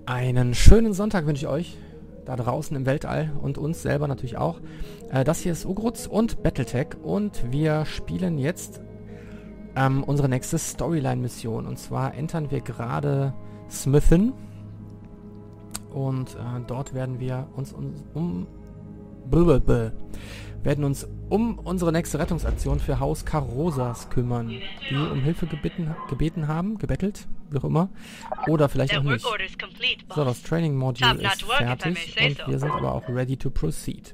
Einen schönen Sonntag wünsche ich euch da draußen im Weltall und uns selber natürlich auch. Das hier ist Ugruz und Battletech und wir spielen jetzt unsere nächste Storyline-Mission. Und zwar entern wir gerade Smithen und dort werden wir uns um unsere nächste Rettungsaktion für Haus Karosas kümmern, die um Hilfe gebeten haben, gebettelt, wie auch immer, oder vielleicht auch nicht. So, das Training Module ist fertig und wir sind aber auch ready to proceed.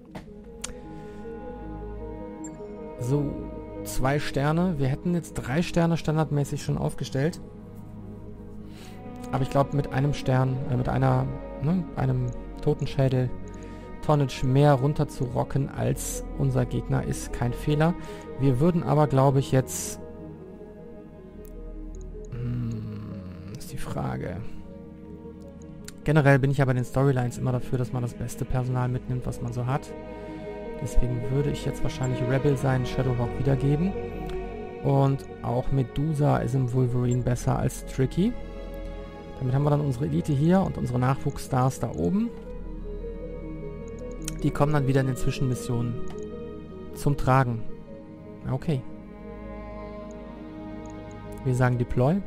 So, 2 Sterne. Wir hätten jetzt 3 Sterne standardmäßig schon aufgestellt. Aber ich glaube, mit einem Stern, einem Totenschädel Tonnage mehr runter zu rocken als unser Gegner ist kein Fehler. Wir würden aber, glaube ich, jetzt... ist die Frage. Generell bin ich ja bei den Storylines immer dafür, dass man das beste Personal mitnimmt, was man so hat. Deswegen würde ich jetzt wahrscheinlich Rebel seinen Shadowhawk wiedergeben. Und auch Medusa ist im Wolverine besser als Tricky. Damit haben wir dann unsere Elite hier und unsere Nachwuchsstars da oben. Die kommen dann wieder in den Zwischenmissionen zum Tragen. Okay. Wir sagen Deploy.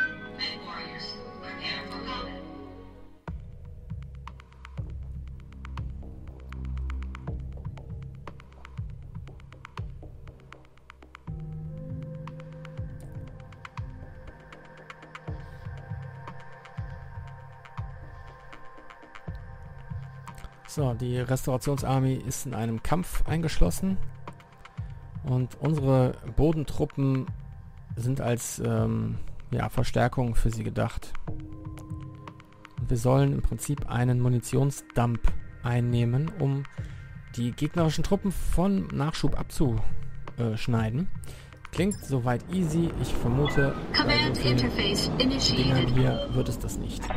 So, die Restaurationsarmee ist in einem Kampf eingeschlossen und unsere Bodentruppen sind als Verstärkung für sie gedacht. Und wir sollen im Prinzip einen Munitionsdump einnehmen, um die gegnerischen Truppen von Nachschub abzuschneiden. Klingt soweit easy. Ich vermute, bei so vielen Dingern hier wird es das nicht.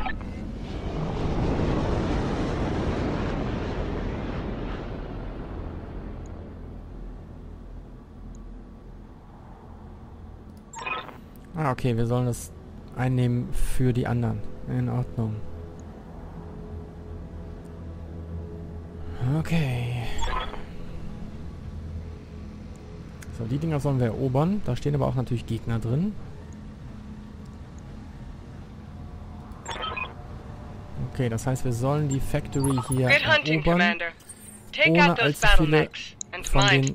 Ah, okay, wir sollen das einnehmen für die anderen. In Ordnung. Okay. So, die Dinger sollen wir erobern. Da stehen aber auch natürlich Gegner drin. Okay, das heißt, wir sollen die Factory hier erobern, ohne allzu viele von den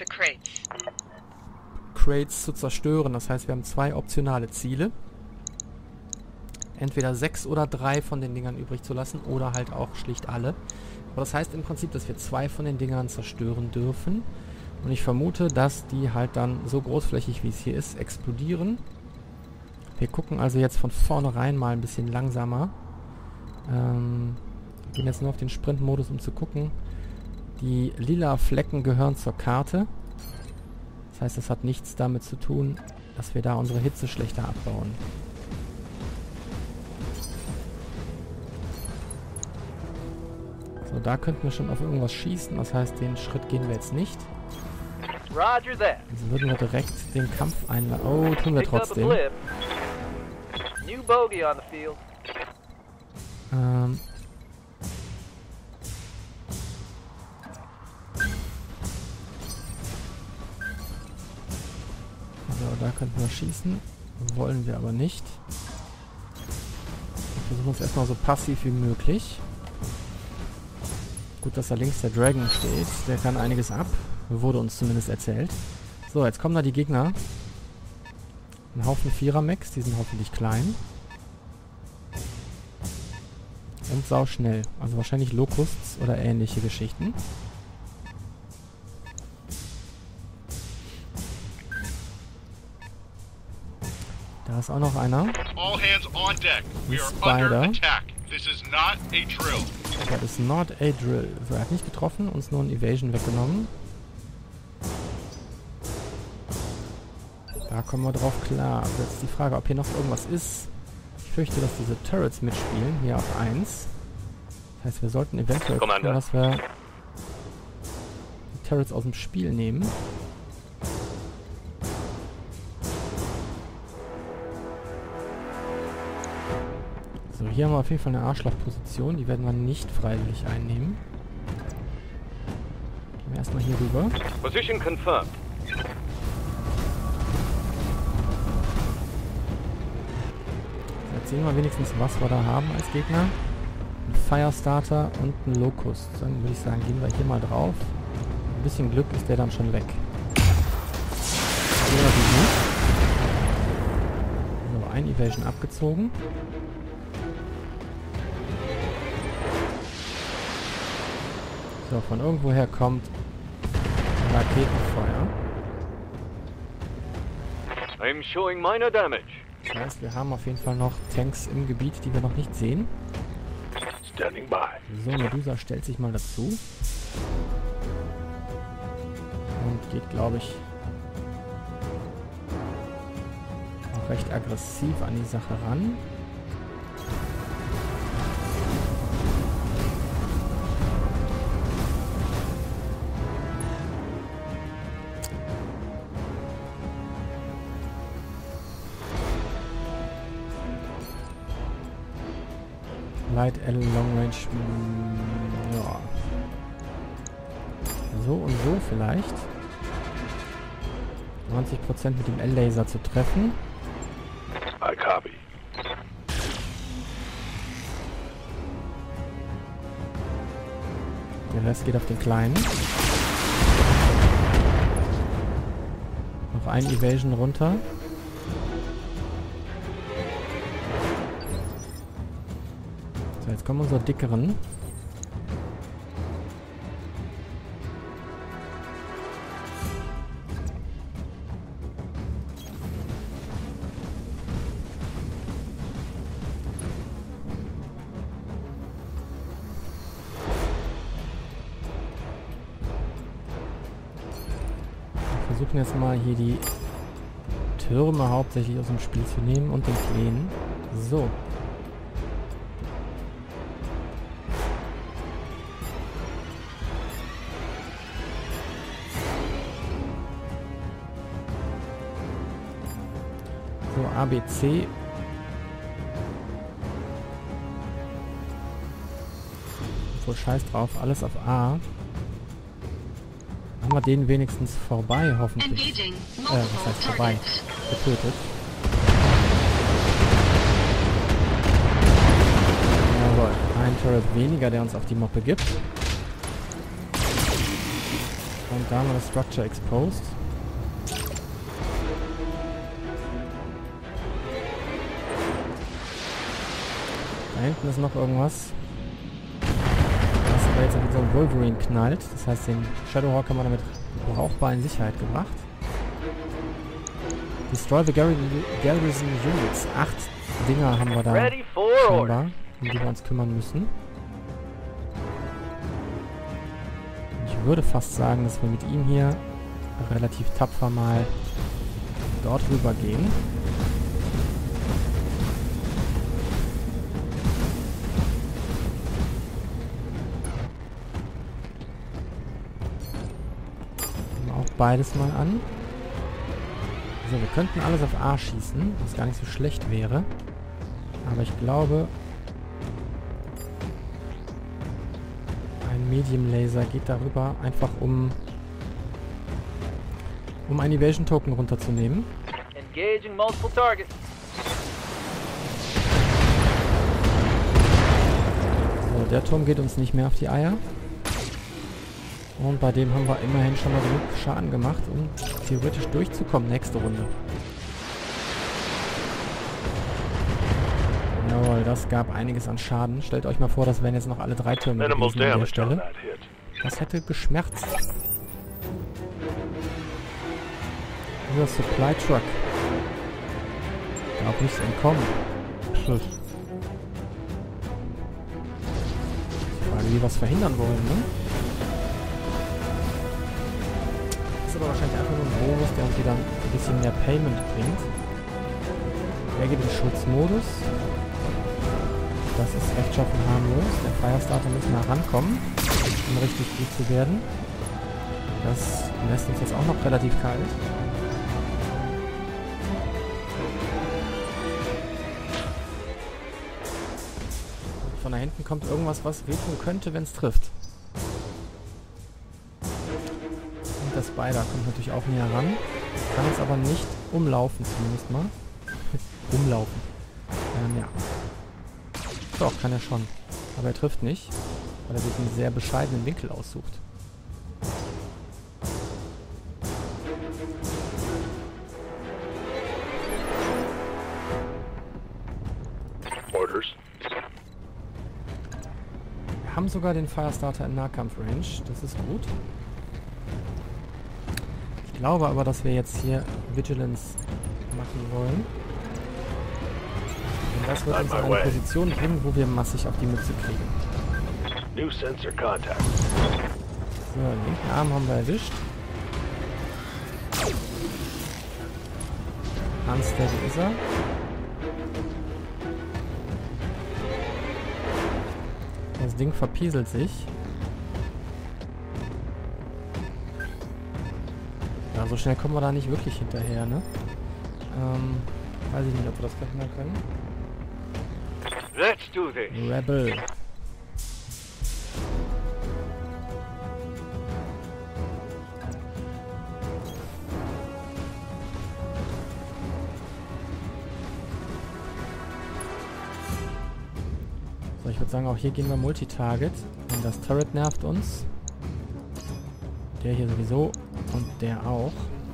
Crates zu zerstören. Das heißt, wir haben 2 optionale Ziele. Entweder 6 oder 3 von den Dingern übrig zu lassen oder halt auch schlicht alle. Aber das heißt im Prinzip, dass wir 2 von den Dingern zerstören dürfen. Und ich vermute, dass die halt dann so großflächig, wie es hier ist, explodieren. Wir gucken also jetzt von vornherein mal ein bisschen langsamer. Wir gehen jetzt nur auf den Sprint-Modus, um zu gucken. Die lila Flecken gehören zur Karte. Das heißt, das hat nichts damit zu tun, dass wir da unsere Hitze schlechter abbauen. So, da könnten wir schon auf irgendwas schießen. Das heißt, den Schritt gehen wir jetzt nicht. Also würden wir direkt den Kampf einleiten. Oh, tun wir trotzdem. Da könnten wir schießen. Wollen wir aber nicht. Wir versuchen es erstmal so passiv wie möglich. Gut, dass da links der Dragon steht. Der kann einiges ab. Wurde uns zumindest erzählt. So, jetzt kommen da die Gegner. Ein Haufen 4er-Mechs. Die sind hoffentlich klein. Und sauschnell. Also wahrscheinlich Locusts oder ähnliche Geschichten. Da ist auch noch einer. Ein Spider. That is not a drill. So, er hat nicht getroffen, uns nur ein Evasion weggenommen. Da kommen wir drauf klar. Also jetzt die Frage, ob hier noch irgendwas ist. Ich fürchte, dass diese Turrets mitspielen. Hier auf 1. Das heißt, wir sollten eventuell gucken, dass wir die Turrets aus dem Spiel nehmen. hier haben wir auf jeden Fall eine Arschlochposition. Die werden wir nicht freiwillig einnehmen. Gehen wir erstmal hier rüber. Position confirmed. Jetzt sehen wir wenigstens, was wir da haben als Gegner. Ein Firestarter und ein Locust. Dann würde ich sagen, gehen wir hier mal drauf. Ein bisschen Glück ist der dann schon weg. So, ein Evasion abgezogen. So, von irgendwoher kommt Raketenfeuer. I'm showing minor damage. Das heißt, wir haben auf jeden Fall noch Tanks im Gebiet, die wir noch nicht sehen. Standing by. So, Medusa stellt sich mal dazu. Und geht, glaube ich, auch recht aggressiv an die Sache ran. Light L Long Range. Ja. So und so vielleicht. 90% mit dem L-Laser zu treffen. I copy. Der Rest geht auf den kleinen. Noch ein Evasion runter. So, jetzt kommen unsere dickeren. Wir versuchen jetzt mal hier die Türme hauptsächlich aus dem Spiel zu nehmen und den Kleinen. So. So, ABC. Obwohl, scheiß drauf, alles auf A. Haben wir den wenigstens vorbei, hoffentlich. Was heißt vorbei? Getötet. Jawohl, ein Turret weniger, der uns auf die Moppe gibt. Und da haben wir das Structure exposed. Da hinten ist noch irgendwas. Was jetzt mit so einem Wolverine knallt. Das heißt, den Shadowhawk haben wir damit brauchbar in Sicherheit gebracht. Destroy the Garrison Units. 8 Dinger haben wir da scheinbar, um die wir uns kümmern müssen. Ich würde fast sagen, dass wir mit ihm hier relativ tapfer mal dort rüber gehen. Beides mal an. So, wir könnten alles auf A schießen, was gar nicht so schlecht wäre. Aber ich glaube, ein Medium Laser geht darüber, einfach um einen Evasion Token runterzunehmen. Engaging multiple targets. So, der Turm geht uns nicht mehr auf die Eier. Und bei dem haben wir immerhin schon mal genug Schaden gemacht, um theoretisch durchzukommen nächste Runde. Jawohl, das gab einiges an Schaden. Stellt euch mal vor, das wären jetzt noch alle 3 Türme gewesen an der Stelle. Das hätte geschmerzt. Dieser Supply Truck. Darf nicht entkommen. Schluss. Ich frage, wie wir was verhindern wollen, ne? Aber wahrscheinlich einfach nur ein Bonus, der uns wieder ein bisschen mehr Payment bringt. Er geht in Schutzmodus. Das ist rechtschaffen harmlos. Der Firestarter muss nah rankommen, um richtig gut zu werden. Das lässt uns jetzt auch noch relativ kalt. von da hinten kommt irgendwas, was wehtun könnte, wenn es trifft. Und der Spider kommt natürlich auch näher ran. Kann uns aber nicht umlaufen, zumindest mal. Umlaufen. Ja. Doch, kann er schon. Aber er trifft nicht, weil er sich einen sehr bescheidenen Winkel aussucht. Orders. Wir haben sogar den Firestarter in Nahkampf-Range. Das ist gut. Ich glaube aber, dass wir jetzt hier Vigilance machen wollen. Und das wird uns in eine Position bringen, wo wir massig auf die Mütze kriegen. New sensor contact. So, den linken Arm haben wir erwischt. Unsteady ist er. Das Ding verpieselt sich. Ja, so schnell kommen wir da nicht wirklich hinterher, ne? Weiß ich nicht, ob wir das verhindern können. Let's do this. Rebel. So, ich würde sagen, auch hier gehen wir Multitarget. Und das Turret nervt uns. Der hier sowieso. Und der auch.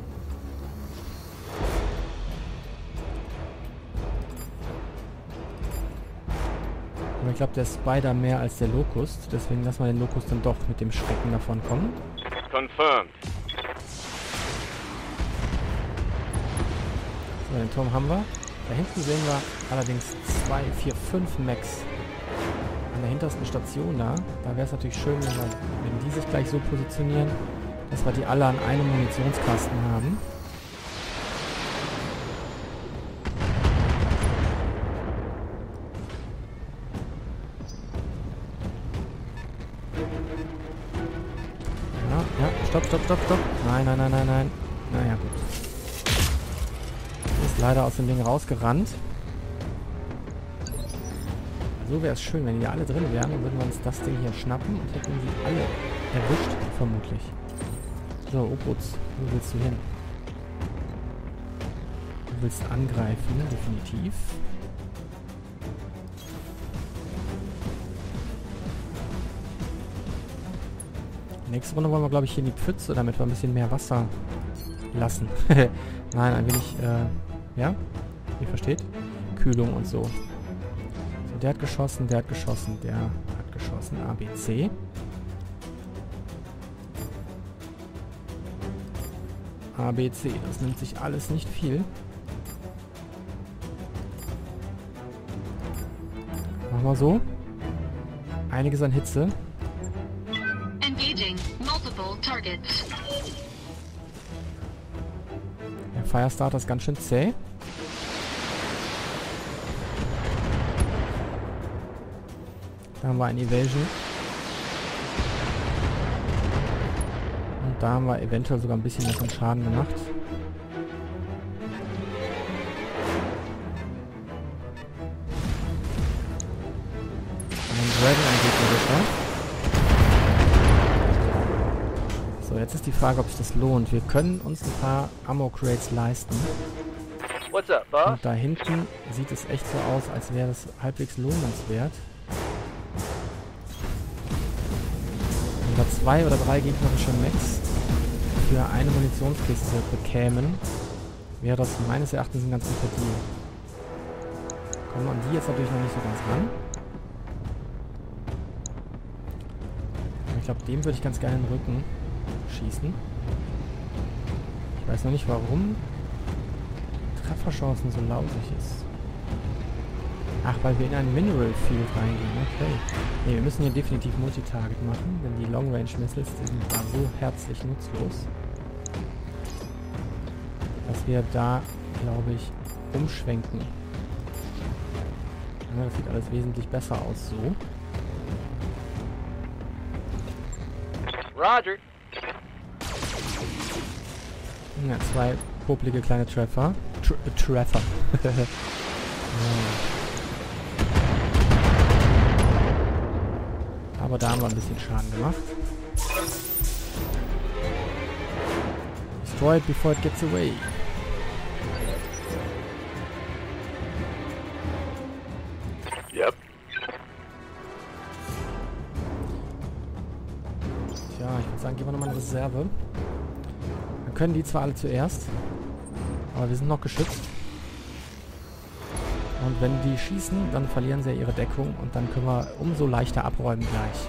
Aber ich glaube, der Spider mehr als der Locust. Deswegen lassen wir den Locust dann doch mit dem Schrecken davon kommen. Confirmed. So, den Turm haben wir. Da hinten sehen wir allerdings 2, 4, 5 Mechs an der hintersten Station da. Da wäre es natürlich schön, wenn die sich gleich so positionieren, dass wir die alle an einem Munitionskasten haben. Ja, stopp. Nein. Naja, gut. Ist leider aus dem Ding rausgerannt. So wäre es schön, wenn die alle drin wären, dann würden wir uns das Ding hier schnappen und hätten sie alle erwischt, vermutlich. So, Oputz, wo willst du hin? Du willst angreifen, definitiv. Nächste Runde wollen wir, glaube ich, hier in die Pfütze, damit wir ein bisschen mehr Wasser lassen. Nein, ein wenig, ja, ihr versteht? Kühlung und so. So, der hat geschossen, der hat geschossen. ABC. ABC, das nimmt sich alles nicht viel. Machen wir so. Einiges an Hitze. Engaging multiple targets. Der Firestarter ist ganz schön zäh. Da haben wir ein Evasion. Und da haben wir eventuell sogar ein bisschen davon Schaden gemacht. Ein Dragon ein Gegner. So, jetzt ist die Frage, ob sich das lohnt. Wir können uns ein paar Ammo-Crates leisten. What's up, boss? Und da hinten sieht es echt so aus, als wäre das halbwegs lohnenswert. Wenn wir 2 oder 3 gegnerische Mechs für eine Munitionskiste bekämen, wäre das meines Erachtens ein ganz guter Deal. Kommen wir an die jetzt natürlich noch nicht so ganz ran. Aber ich glaube, dem würde ich ganz gerne in den Rücken schießen. Ich weiß noch nicht, warum Trefferchancen so lausig ist. Ach, weil wir in ein Mineral Field reingehen. Okay. Ne, wir müssen hier definitiv Multitarget machen, denn die Long Range Missiles, die sind da so herzlich nutzlos, dass wir da, glaube ich, umschwenken. Ja, das sieht alles wesentlich besser aus so. Roger. Ja, 2 popelige kleine Treffer. Treffer. Ja. Aber da haben wir ein bisschen Schaden gemacht. Destroy it before it gets away. Yep. Tja, ich würde sagen, gehen wir nochmal in Reserve. Dann können die zwar alle zuerst, aber wir sind noch geschützt. Und wenn die schießen, dann verlieren sie ihre Deckung und dann können wir umso leichter abräumen gleich.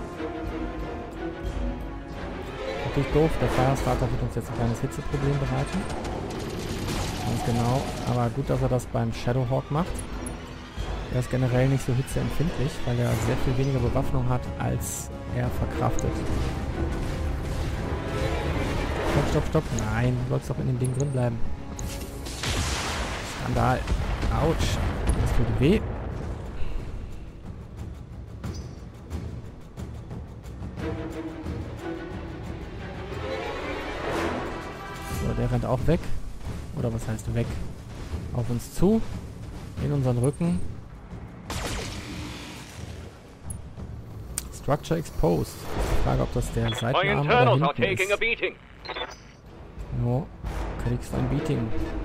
Natürlich doof, der Firestarter wird uns jetzt ein kleines Hitzeproblem bereiten. Ganz genau, aber gut, dass er das beim Shadowhawk macht. Er ist generell nicht so hitzeempfindlich, weil er sehr viel weniger Bewaffnung hat, als er verkraftet. Stopp, stopp, stopp. Nein, du sollst doch in dem Ding drin bleiben. Skandal. Autsch. Das tut weh. So, der rennt auch weg. Oder was heißt weg? Auf uns zu. In unseren Rücken. Structure exposed. Ich frage, ob das der My Seitenarm internals oder are hinten taking a ist. beating. Jo, kriegst ein Beating.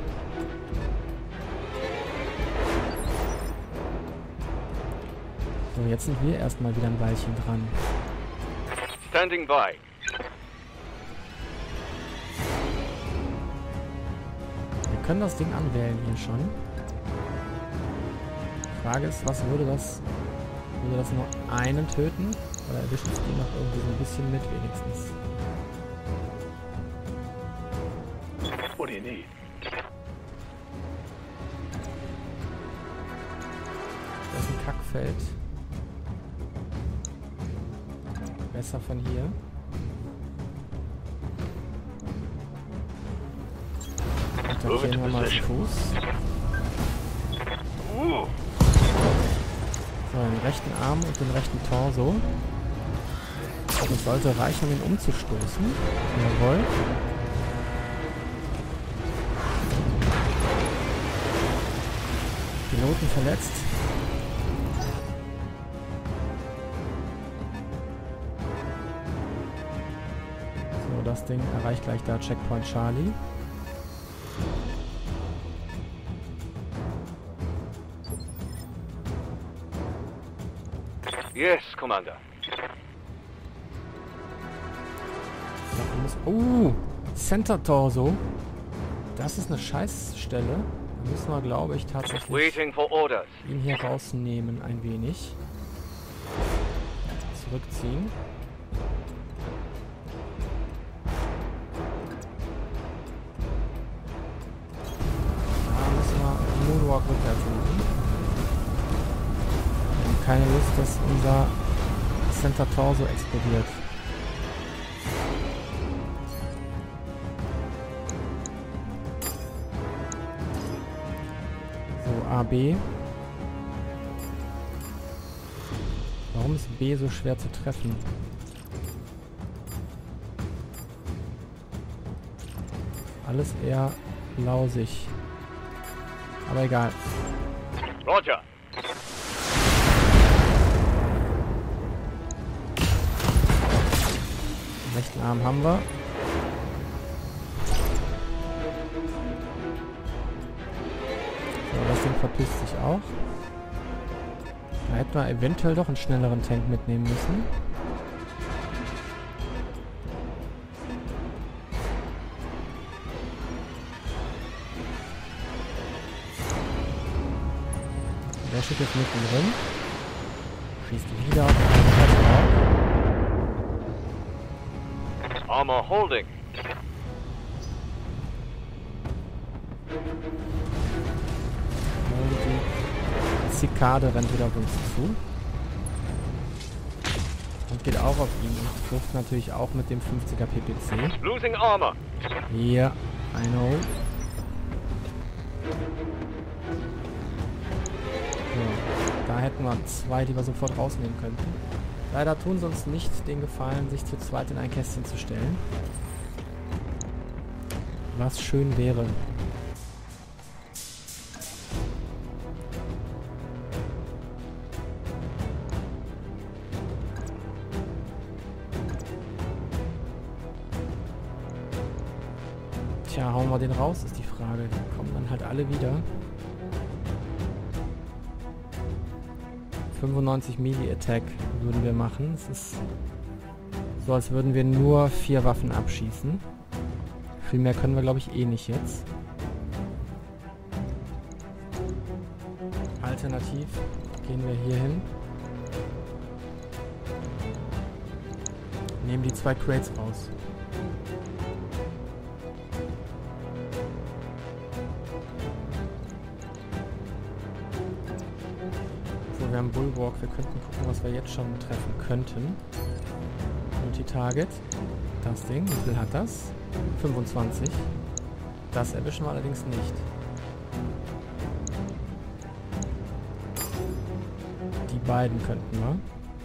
So, jetzt sind wir erstmal wieder ein Weilchen dran. Standing by. Wir können das Ding anwählen hier schon. Die Frage ist, was würde das... Würde das nur einen töten? Oder erwischt es die noch irgendwie so ein bisschen mit wenigstens? What do you need? Das ist ein Kackfeld. Besser von hier. Attackieren wir mal zu Fuß. So, den rechten Arm und den rechten Torso. Das sollte reichen, um ihn umzustoßen. Jawohl. Piloten verletzt. So, das Ding erreicht gleich da Checkpoint Charlie. Yes, Commander. Center Torso. Das ist eine Scheißstelle. Da müssen wir, glaube ich, tatsächlich Waiting for orders. ihn hier rausnehmen ein wenig. Zurückziehen. Da müssen wir Moonwalk rückwärts machen. Wir haben keine Lust, dass unser Center Torso explodiert. So, A, B. Warum ist B so schwer zu treffen? Alles eher lausig. Aber egal. Roger. Den rechten Arm haben wir. So, das Ding verpisst sich auch. Da hätten wir eventuell doch einen schnelleren Tank mitnehmen müssen. Der steht jetzt mittendrin. Schießt wieder auf den Headlock. Armor holding. Und die Zikade rennt wieder auf uns zu. Und geht auch auf ihn. Und trifft natürlich auch mit dem 50er PPC. Losing armor. Yeah, I know. So, da hätten wir zwei, die wir sofort rausnehmen könnten. Leider tun sie uns nicht den Gefallen, sich zu zweit in ein Kästchen zu stellen. Was schön wäre. Tja, hauen wir den raus, ist die Frage. Die kommen dann halt alle wieder. 95 Melee Attack würden wir machen. Es ist so, als würden wir nur 4 Waffen abschießen. Viel mehr können wir, glaube ich, eh nicht jetzt. Alternativ gehen wir hier hin. Nehmen die 2 Crates raus. So, wir haben Bulwark. Wir könnten gucken, was wir jetzt schon treffen könnten. Multi-Target. Das Ding. Wie viel hat das? 25. Das erwischen wir allerdings nicht. Die beiden könnten wir.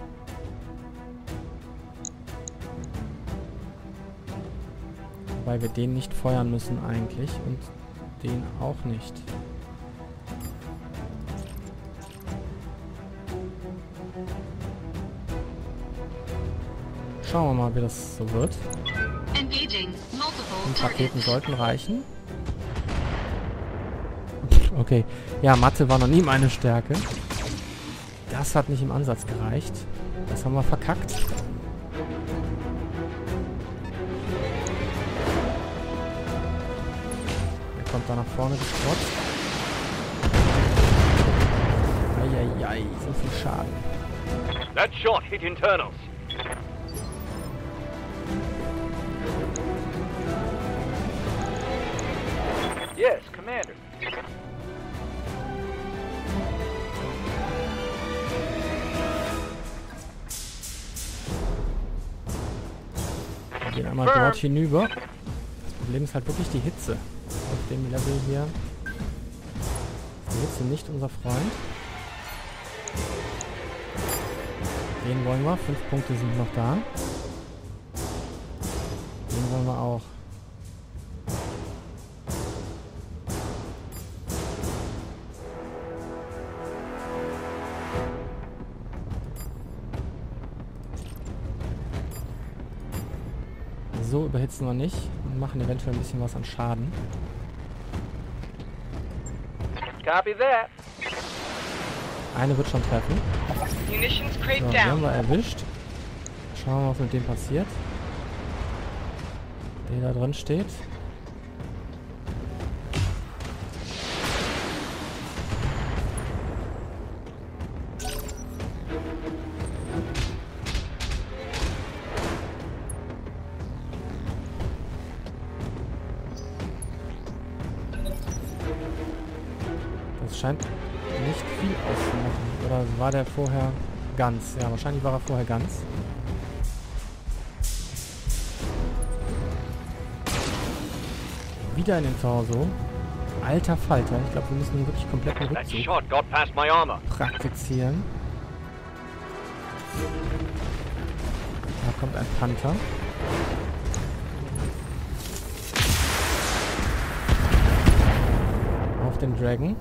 Wobei wir den nicht feuern müssen eigentlich und den auch nicht. Schauen wir mal, wie das so wird. Und Raketen sollten reichen. Okay. Ja, Mathe war noch nie meine Stärke. Das hat nicht im Ansatz gereicht. Das haben wir verkackt. Der kommt da nach vorne gesprotzt. Eieiei, so viel Schaden. That shot hit internals. Yes, Commander. Wir gehen einmal dort hinüber. Das Problem ist halt wirklich die Hitze. Auf dem Level hier. Die Hitze nicht unser Freund. Den wollen wir. 5 Punkte sind noch da. Den wollen wir auch. So überhitzen wir nicht und machen eventuell ein bisschen was an Schaden. Copy that. Eine wird schon treffen. Munitions crate So, die haben down. wir erwischt. Schauen wir mal, was mit dem passiert. Der da drin steht. Das scheint nicht viel auszumachen. Oder war der vorher ganz? Ja, wahrscheinlich war er vorher ganz. Wieder in den Torso. Alter Falter. Ich glaube, wir müssen hier wirklich kompletten That Rückzug shot got past my armor. praktizieren. Da kommt ein Panther. Auf den Dragon.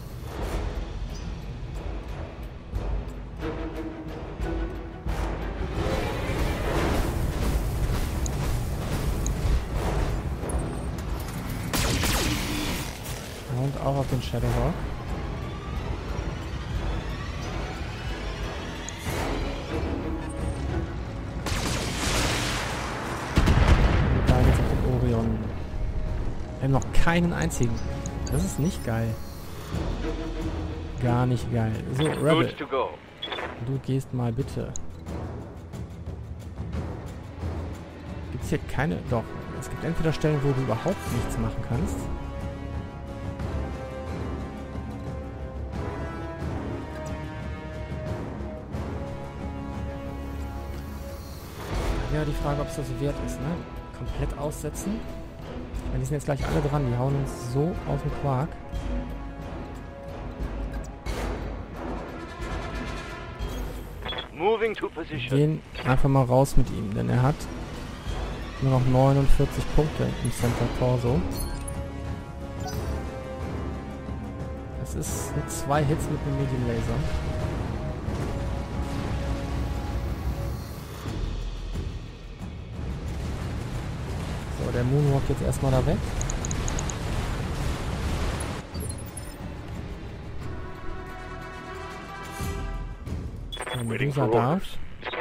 Und auch auf den Shadowhawk. Und da geht's auf den Orion. Wir haben noch keinen einzigen. Das ist nicht geil. Gar nicht geil. So, Rebel, Goods to go. du gehst mal bitte. Gibt's hier keine... Doch. Es gibt entweder Stellen, wo du überhaupt nichts machen kannst. Ja, die Frage, ob es das so wert ist, ne? Komplett aussetzen. Weil die sind jetzt gleich alle dran. Die hauen uns so aus dem Quark. Moving to position. Gehen einfach mal raus mit ihm, denn er hat nur noch 49 Punkte im Center Torso. Das ist mit 2 Hits mit dem Medium Laser. So, der Moonwalk jetzt erstmal da weg. Der Waiting Medusa for darf. orders.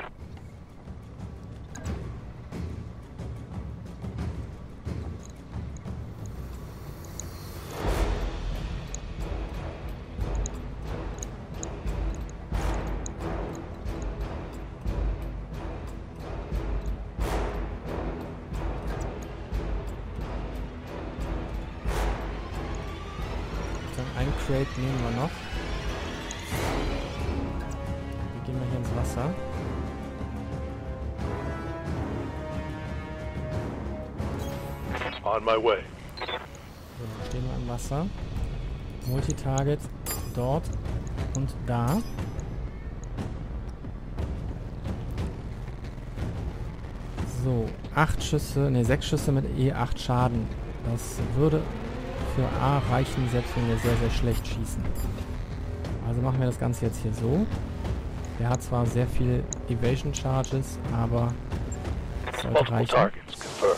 Ein Crate nehmen wir noch. Wir gehen mal hier ins Wasser. On my way. So, stehen wir im Wasser. Multitarget dort und da. So, 6 Schüsse mit E8 Schaden. Das würde für A reichen, selbst wenn wir sehr, sehr schlecht schießen. Also machen wir das Ganze jetzt hier so. Der hat zwar sehr viel Evasion Charges, aber es sollte Multiple reichen. targets confirmed.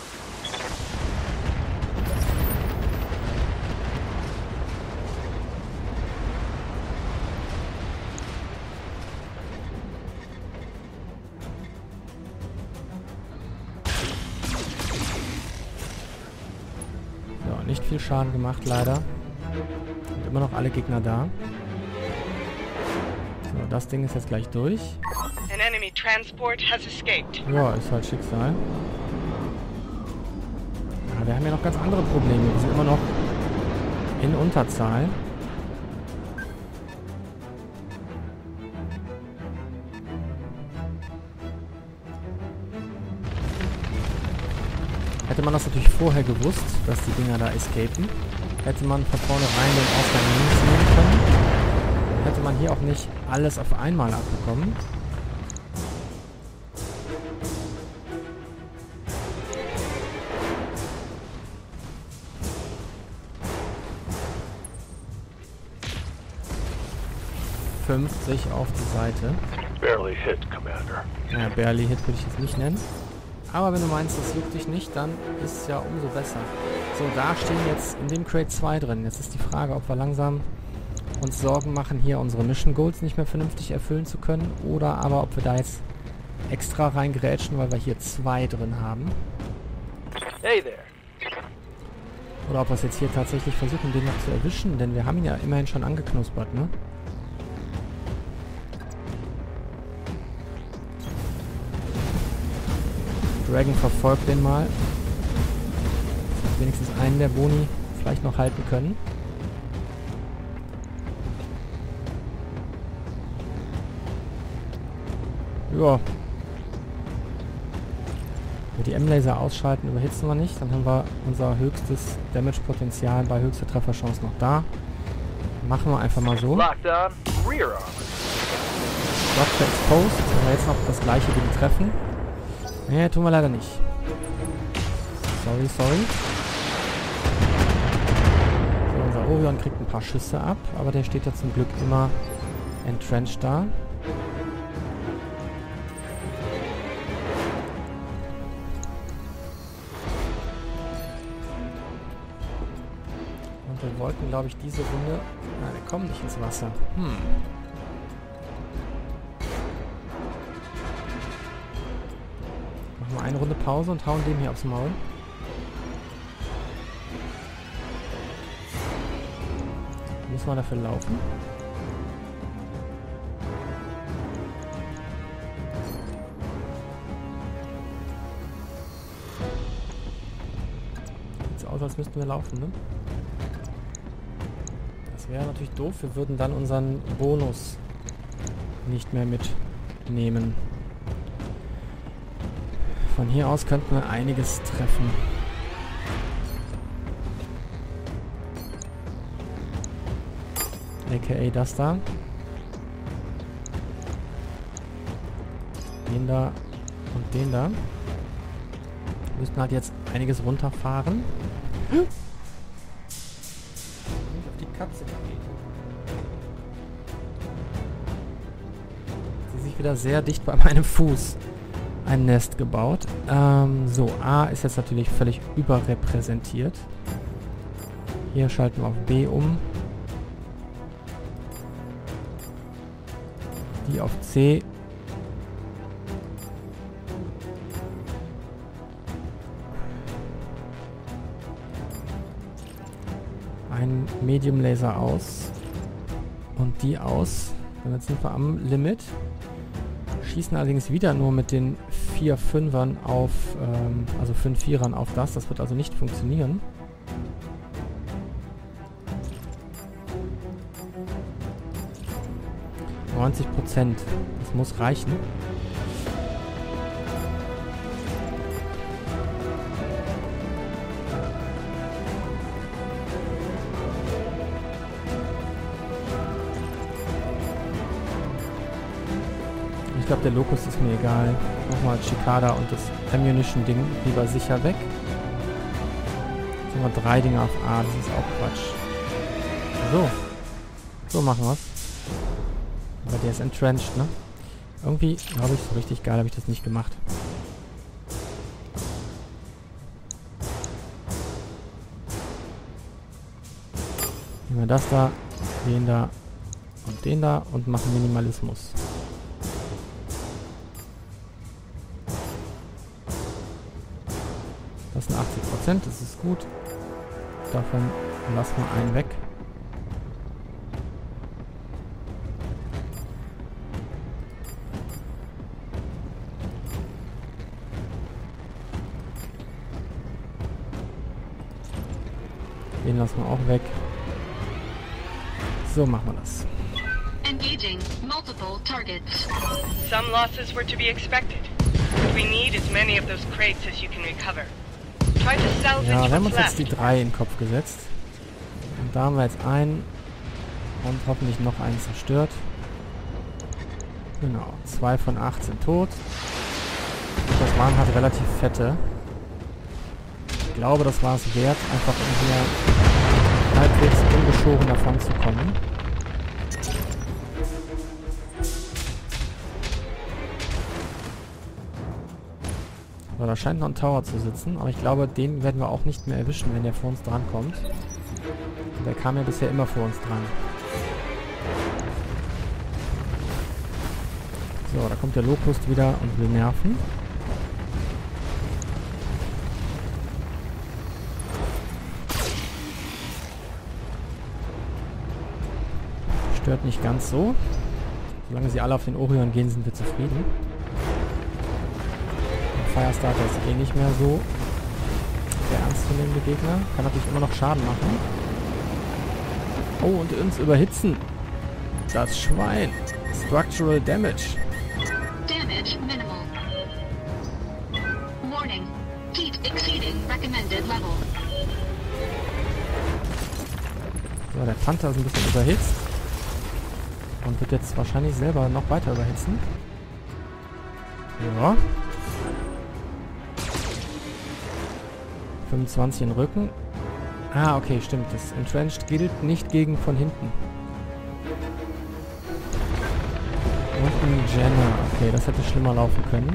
Ja, nicht viel Schaden gemacht, leider. Und immer noch alle Gegner da. So, das Ding ist jetzt gleich durch. An enemy transport has escaped. Ja, ist halt Schicksal. Aber wir haben ja noch ganz andere Probleme. Wir sind immer noch in Unterzahl. Hätte man das natürlich vorher gewusst, dass die Dinger da escapen, hätte man von vornherein den Ausgang links nehmen können. Hätte man hier auch nicht alles auf einmal abbekommen. auf die Seite. Barely hit, Commander. Naja, barely hit würde ich jetzt nicht nennen. Aber wenn du meinst, das juckt dich nicht, dann ist es ja umso besser. So, da stehen jetzt in dem Crate 2 drin. Jetzt ist die Frage, ob wir langsam uns Sorgen machen, hier unsere Mission Goals nicht mehr vernünftig erfüllen zu können. Oder aber, ob wir da jetzt extra reingrätschen, weil wir hier 2 drin haben. Hey there. Oder ob wir es jetzt hier tatsächlich versuchen, den noch zu erwischen. Denn wir haben ihn ja immerhin schon angeknuspert, ne? Dragon verfolgt den mal. Wenigstens einen der Boni vielleicht noch halten können. Ja. Wenn wir die M-Laser ausschalten, überhitzen wir nicht. Dann haben wir unser höchstes Damage-Potenzial bei höchster Trefferchance noch da. Machen wir einfach mal so. Locked on. Rear armor. Structure exposed. Wenn wir jetzt noch das gleiche Ding treffen. Nee, tun wir leider nicht. Sorry. So, unser Orion kriegt ein paar Schüsse ab, aber der steht ja zum Glück immer entrenched da. Und wir wollten, glaube ich, diese Runde... Nein, wir kommen nicht ins Wasser. Machen wir eine Runde Pause und hauen dem hier aufs Maul. Müssen wir dafür laufen? Sieht so aus, als müssten wir laufen, ne? Das wäre natürlich doof. Wir würden dann unseren Bonus nicht mehr mitnehmen. Von hier aus könnten wir einiges treffen. A.k.a. das da. Den da und den da. Wir müssen halt jetzt einiges runterfahren. Nicht auf die Katze geht. Sie sich wieder sehr dicht bei meinem Fuß ein Nest gebaut. So, A ist jetzt natürlich völlig überrepräsentiert. Hier schalten wir auf B um. Die auf C. Ein Medium Laser aus. Und die aus. Damit sind wir am Limit. Schießen allerdings wieder nur mit den 4 Fünfern auf, also 5 Vierern auf das. Das wird also nicht funktionieren. %. Das muss reichen. Ich glaube, der Locust ist mir egal. Nochmal Cicada und das Ammunition-Ding lieber sicher weg. Jetzt haben wir 3 Dinge auf A, das ist auch Quatsch. So machen wir's. Aber der ist entrenched, ne? Irgendwie, glaube ich, so richtig geil habe ich das nicht gemacht. Nehmen wir das da, den da und den da und machen Minimalismus. Das sind 80%, das ist gut. Davon lassen wir einen weg. Den lassen wir auch weg. So machen wir das. Engaging multiple targets. Some losses were to be expected. What we need is many of those crates as you can recover. Try to salvage Ja, wir haben what's uns jetzt die left. 3 in den Kopf gesetzt. Und da haben wir jetzt einen und hoffentlich noch einen zerstört. Genau, 2 von 8 sind tot. Und das waren halt relativ fette. Ich glaube, das war es wert, einfach um hier halbwegs ungeschoren davon zu kommen. So, da scheint noch ein Tower zu sitzen, aber ich glaube, den werden wir auch nicht mehr erwischen, wenn der vor uns dran kommt. Der kam ja bisher immer vor uns dran. So, da kommt der Locust wieder und will nerven. Stört nicht ganz so. Solange sie alle auf den Orion gehen, sind wir zufrieden. Der Firestarter ist eh nicht mehr so der ernstzunehmende Gegner. Kann natürlich immer noch Schaden machen. Oh, und uns überhitzen. Das Schwein. Structural Damage. Damage minimal. Warning. Heat exceeding recommended level. So, der Panther ist ein bisschen überhitzt. Und wird jetzt wahrscheinlich selber noch weiter überhitzen. Ja. 25 in den Rücken. Ah, okay, stimmt. Das Entrenched gilt nicht gegen von hinten. Und ein Jenner. Okay, das hätte schlimmer laufen können.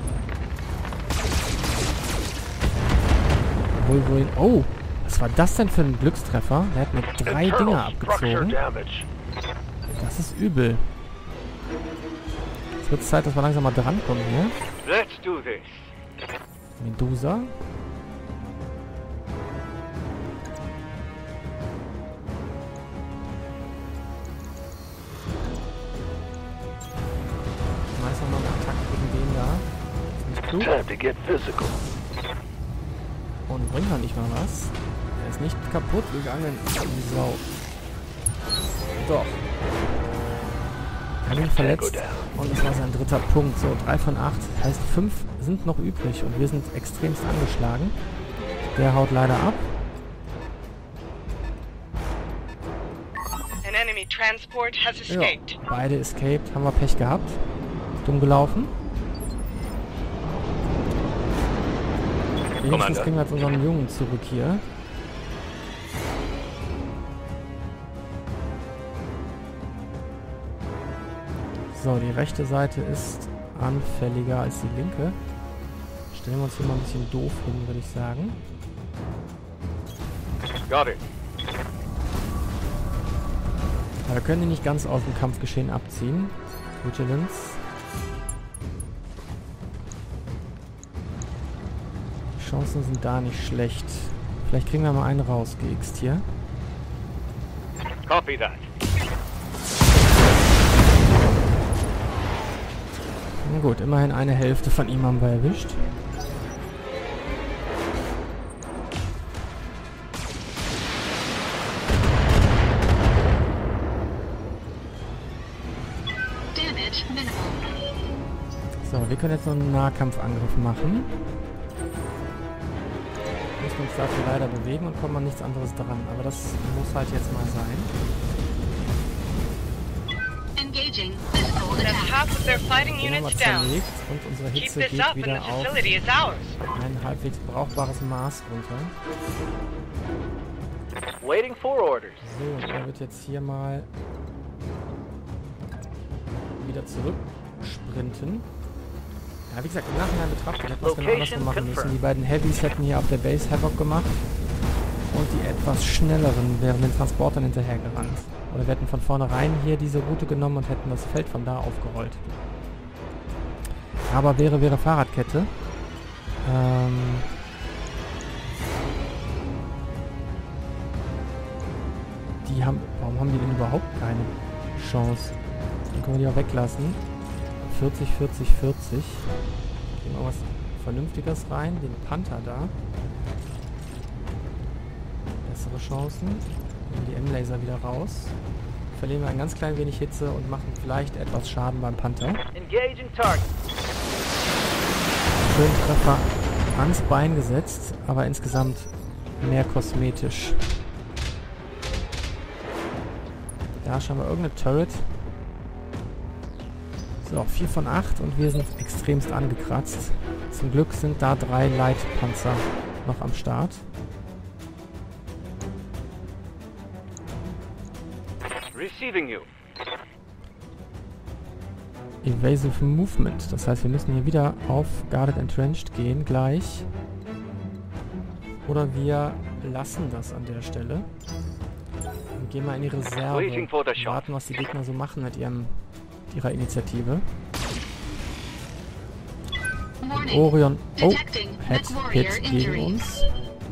Wolverine. Oh, was war das denn für ein Glückstreffer? Der hat mir 3 Dinger Internal structure abgezogen. damage. Das ist übel. Jetzt wird es Zeit, dass wir langsam mal drankommen hier. Let's do this. Medusa. Schmeiß noch mal eine Attacke gegen den da. Ist nicht klug. Time to get physical. Und bringt noch nicht mal was. Er ist nicht kaputt gegangen. Die Sau. Doch. Er hat ihn verletzt. Und es war sein 3. Punkt. So, 3 von 8. Heißt 5 sind noch übrig. Und wir sind extremst angeschlagen. Der haut leider ab. An enemy transport has Ja, escaped. beide escaped. Haben wir Pech gehabt. Dumm gelaufen. Wenigstens Commander. kriegen wir jetzt unseren Jungen zurück hier. So, die rechte Seite ist anfälliger als die linke. Stellen wir uns hier mal ein bisschen doof hin, würde ich sagen. Got it. Aber wir können ihn nicht ganz aus dem Kampfgeschehen abziehen. Vigilance. Die Chancen sind da nicht schlecht. Vielleicht kriegen wir mal einen rausgext hier. Copy that. Na gut, immerhin eine Hälfte von ihm haben wir erwischt. Damage minimal. So, wir können jetzt noch einen Nahkampfangriff machen. Wir müssen uns dafür leider bewegen und kommen an nichts anderes dran. Aber das muss halt jetzt mal sein. Engaging physical That's attack. half of their fighting Den haben wir units down. zerlegt und unsere Keep Hitze this geht up and the wieder auf facility is ours. ein halbwegs brauchbares Maß runter. Waiting for orders. So, und er wird jetzt hier mal wieder zurück sprinten. Ja, wie gesagt, im Nachhinein betrachtet hätten wir es genau andersrum machen müssen. Die beiden Heavys hätten hier auf der Base Havoc gemacht und die etwas schnelleren wären den Transportern hinterhergerannt. Oder wir hätten von vornherein hier diese Route genommen und hätten das Feld von da aufgerollt. Aber wäre Fahrradkette. Warum haben die denn überhaupt keine Chance? Dann können wir die auch weglassen. 40, 40, 40. Gehen wir was Vernünftiges rein. Den Panther da. Bessere Chancen. Nehmen die M-Laser wieder raus. Verlieren wir ein ganz klein wenig Hitze und machen vielleicht etwas Schaden beim Panther. Engaging target. Schönen Treffer ans Bein gesetzt, aber insgesamt mehr kosmetisch. Da schauen wir irgendeine Turret. So, 4 von 8 und wir sind extremst angekratzt. Zum Glück sind da 3 Leitpanzer noch am Start. Receiving you. Evasive Movement. Das heißt, wir müssen hier wieder auf Guarded Entrenched gehen, gleich. Oder wir lassen das an der Stelle. Und gehen mal in die Reserve. Waiting for the shot. Warten, was die Gegner so machen mit ihrer Initiative. Warning. Orion. Oh, Detecting Head MechWarrior Hit gegen injury. uns.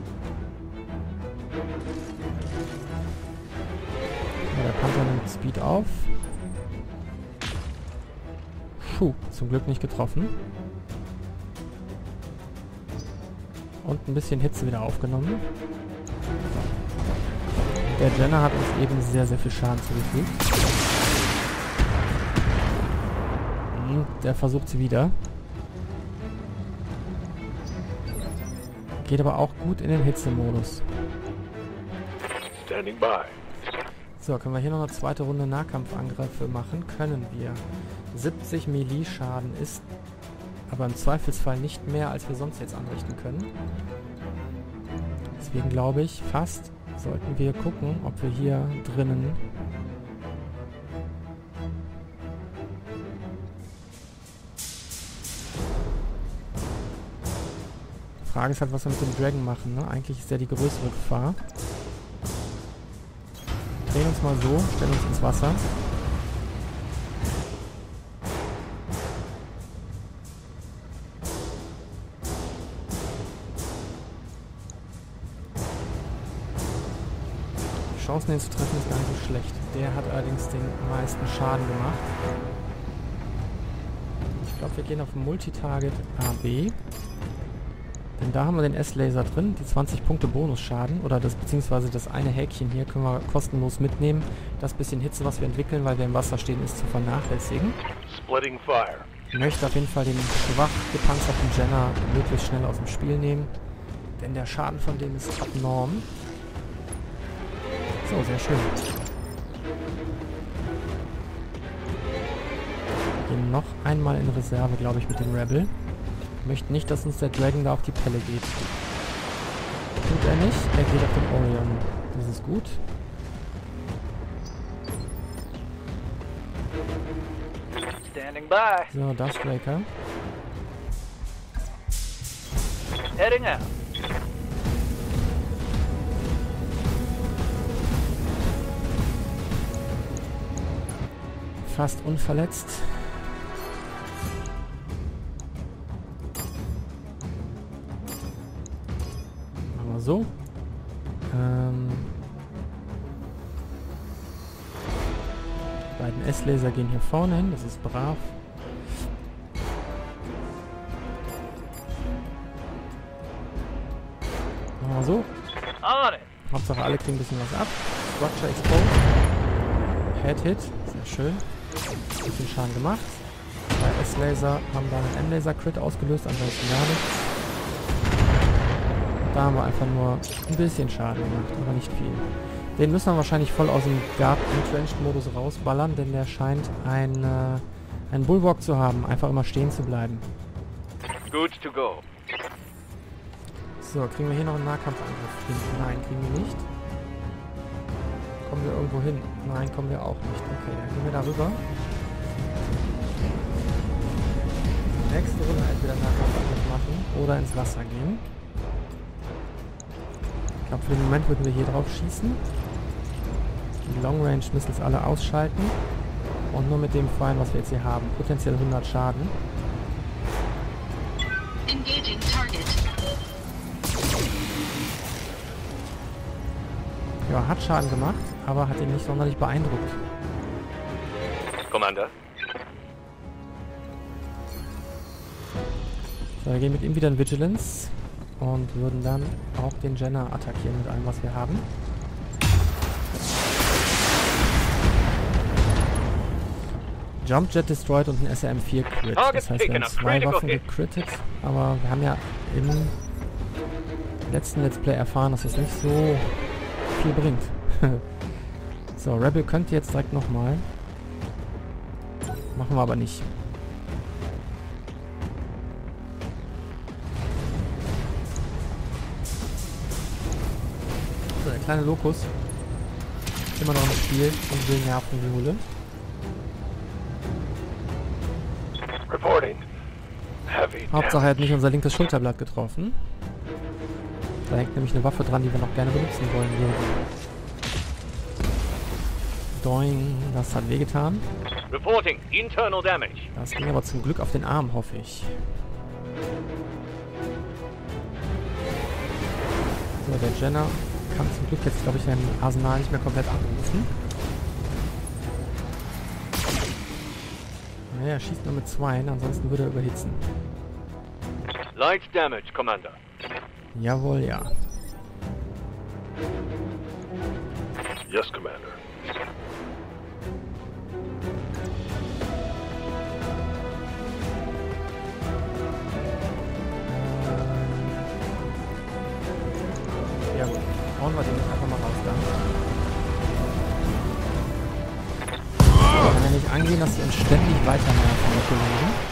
Ja, der Panther nimmt Speed auf. Puh, zum Glück nicht getroffen. Und ein bisschen Hitze wieder aufgenommen. Der Jenner hat uns eben sehr, sehr viel Schaden zugefügt. Der versucht sie wieder. Geht aber auch gut in den Hitzemodus. Standing by. So, können wir hier noch eine zweite Runde Nahkampfangriffe machen? Können wir. 70 Melee-Schaden ist aber im Zweifelsfall nicht mehr, als wir sonst jetzt anrichten können. Deswegen glaube ich, fast sollten wir gucken, ob wir hier drinnen Frage ist halt, was wir mit dem Dragon machen, ne? Eigentlich ist der die größere Gefahr. Wir drehen uns mal so, stellen uns ins Wasser. Die Chancen, den zu treffen, ist gar nicht so schlecht. Der hat allerdings den meisten Schaden gemacht. Ich glaube, wir gehen auf Multitarget AB. Denn da haben wir den S-Laser drin, die 20 Punkte Bonusschaden, oder beziehungsweise das eine Häkchen hier können wir kostenlos mitnehmen. Das bisschen Hitze, was wir entwickeln, weil wir im Wasser stehen, ist zu vernachlässigen. Splitting fire. Ich möchte auf jeden Fall den schwach gepanzerten Jenner möglichst schnell aus dem Spiel nehmen, denn der Schaden von dem ist abnorm. So, sehr schön. Wir gehen noch einmal in Reserve, glaube ich, mit dem Rebel. Ich möchte nicht, dass uns der Dragon da auf die Pelle geht. Tut er nicht. Er geht auf den Orion. Das ist gut. Standing by. So, Dustbreaker. Heading out. Fast unverletzt. so. Die beiden S-Laser gehen hier vorne hin, das ist brav. Machen wir so. On it. Hauptsache alle kriegen ein bisschen was ab. Structure exposed. Head Hit, sehr schön. Ein bisschen Schaden gemacht. Bei S-Laser haben wir einen M-Laser-Crit ausgelöst, ansonsten gar nichts. Und da haben wir einfach nur ein bisschen Schaden gemacht, aber nicht viel. Den müssen wir wahrscheinlich voll aus dem Guard-Entrenched-Modus rausballern, denn der scheint einen Bulwark zu haben, einfach immer stehen zu bleiben. Good to go. So, kriegen wir hier noch einen Nahkampfangriff hin? Nein, kriegen wir nicht. Kommen wir irgendwo hin? Nein, kommen wir auch nicht. Okay, dann gehen wir da rüber. Nächste Runde entweder Nahkampfangriff machen oder ins Wasser gehen. Ich glaube, für den Moment würden wir hier drauf schießen. Die Long Range Missiles alle ausschalten. Und nur mit dem feuern, was wir jetzt hier haben. Potenziell 100 Schaden. Engaging target. Ja, hat Schaden gemacht, aber hat ihn nicht sonderlich beeindruckt. Commander. So, wir gehen mit ihm wieder in Vigilance und würden dann auch den Jenner attackieren mit allem, was wir haben. Jump Jet destroyed und ein SRM-4 Crit. Das heißt, wir haben 2 Waffen gecrittet, aber wir haben ja im letzten Let's Play erfahren, dass es nicht so viel bringt. So, Rebel könnte jetzt direkt nochmal. Machen wir aber nicht. So, der kleine Locus ist immer noch im Spiel und will nerven wie Hulle. Reporting. Heavy. Hauptsache er hat nicht unser linkes Schulterblatt getroffen. Da hängt nämlich eine Waffe dran, die wir noch gerne benutzen wollen würden. Doing, das hat wehgetan. Reporting. Internal damage. Das ging aber zum Glück auf den Arm, hoffe ich. So, der Jenner kann zum Glück jetzt, glaube ich, sein Arsenal nicht mehr komplett abrufen. Naja, er schießt nur mit 2, ansonsten würde er überhitzen. Light damage, Commander. Jawohl, ja. Yes, Commander. Ja gut, hauen wir den jetzt einfach mal raus da. Kann ja nicht angehen, dass sie uns ständig weiter nerven, der Kollegen.